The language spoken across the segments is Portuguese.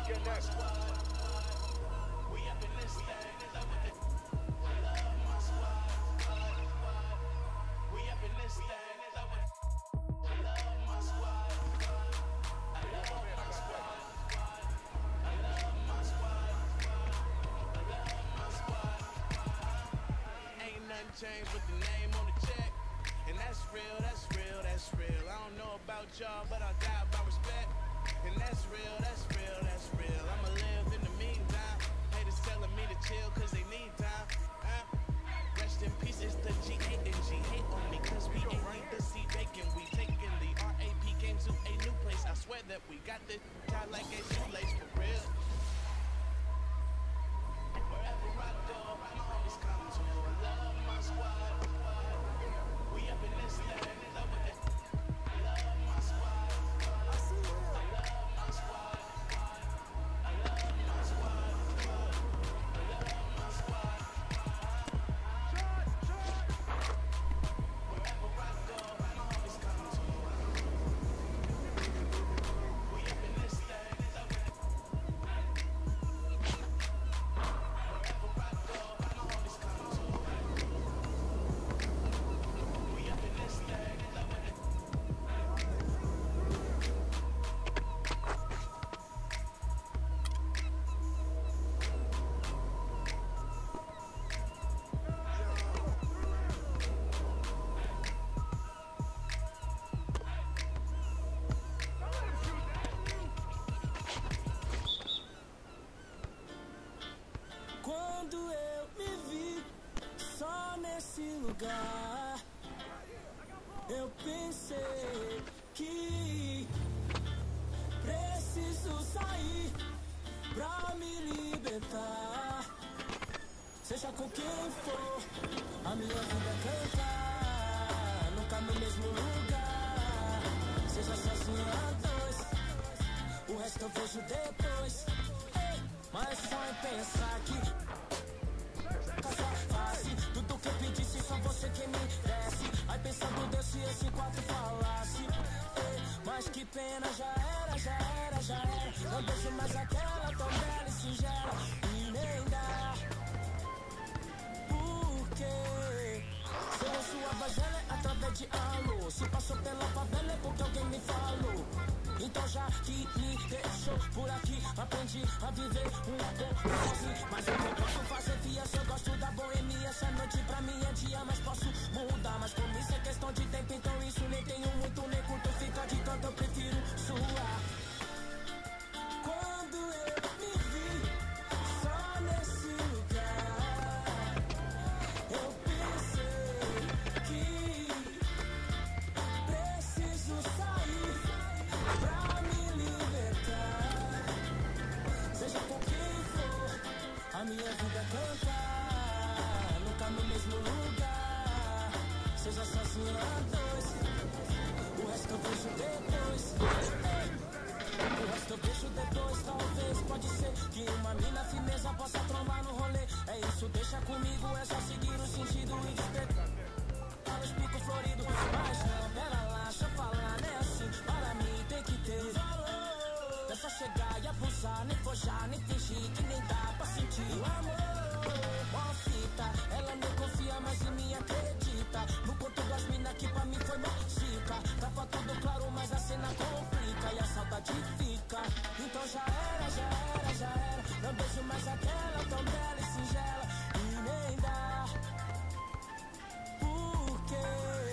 get next. We up in this thing. I love my squad. We up in this thing. I love my squad. I love my squad. I love my squad. I love my squad. Ain't nothing changed but the name on the check. And that's real, that's real, that's real. I don't know about y'all, but I die by respect. And that's real, that's real, that's real. I'ma live in the meantime. Haters telling me to chill cause they need time. Rest in peace, it's the G8 and G hate on me cause we ain't need to see bacon. We taking the RAP game to a new place. I swear that we got this tied like a shoelace for real. Wherever I go, my homies come to. I love my squad. We up in this thing. I love my squad. I love my squad. I love my squad. I love my squad. Wherever I go, my homies come to. We up in this thing. Wherever I go, my homies come to. We up in this thing. Quando eu me vi só nesse lugar, eu pensei que preciso sair pra me libertar. Seja com quem for, a minha vida é cantar, nunca no mesmo lugar. Seja sozinho a dois, o resto eu vejo depois. Mas só em pensar que só face tudo que eu pedisse, só você que me desse. Aí pensando Deus se esse quatro falasse. Mas que pena, já era, já era, já era. Não deixo mais aquela tão bela e singela. E nem dá. Por quê? Sou sua vagela através de alô. Se passou pela favela é porque alguém me falou. Então já que me deixou por aqui, aprendi a viver um pouco sozinho. Mas eu não posso fazer fiança, eu gosto da boemia. Essa noite pra mim é dia, mas posso mudar. Mas como isso é questão de tempo, então isso nem tenho muito, nem curto. Fica de canto, eu prefiro suar. Quando eu me vi só nesse lugar, eu pensei que preciso sair pra me libertar. Seja com quem for, a minha vida é cantar, nunca no mesmo lugar. Seja sozinho a dois, o resto eu vejo depois. O resto eu vejo depois, talvez. Pode ser que uma mina firmeza possa trombar no rolê. É isso, deixa comigo, é só seguir o sentido e despertar os picos floridos. Mas não, pera lá, deixa eu falar, né assim. Para mim tem que ter valor. Não é só chegar e abusar, nem forjar, nem fingir que nem dá pra sentir o amor. Uma fita, ela nem confia mais em mim, acredita. No conto das minas que pra mim foi mágica. Tava tudo claro, mas a cena complica e a saudade fica. Então já era, já era, já era. Não vejo mais aquela tão bela e singela. E nem dá. Por quê?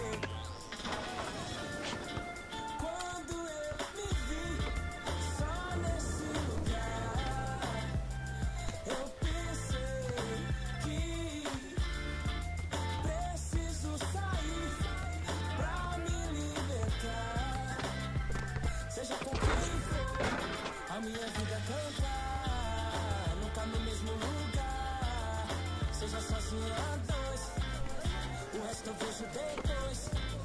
Quando eu me vi só nesse lugar, eu pensei que preciso sair pra me libertar. Seja com quem for, a minha vida é cantar, nunca no mesmo lugar. Seja sozinho a dois, o resto eu vejo depois.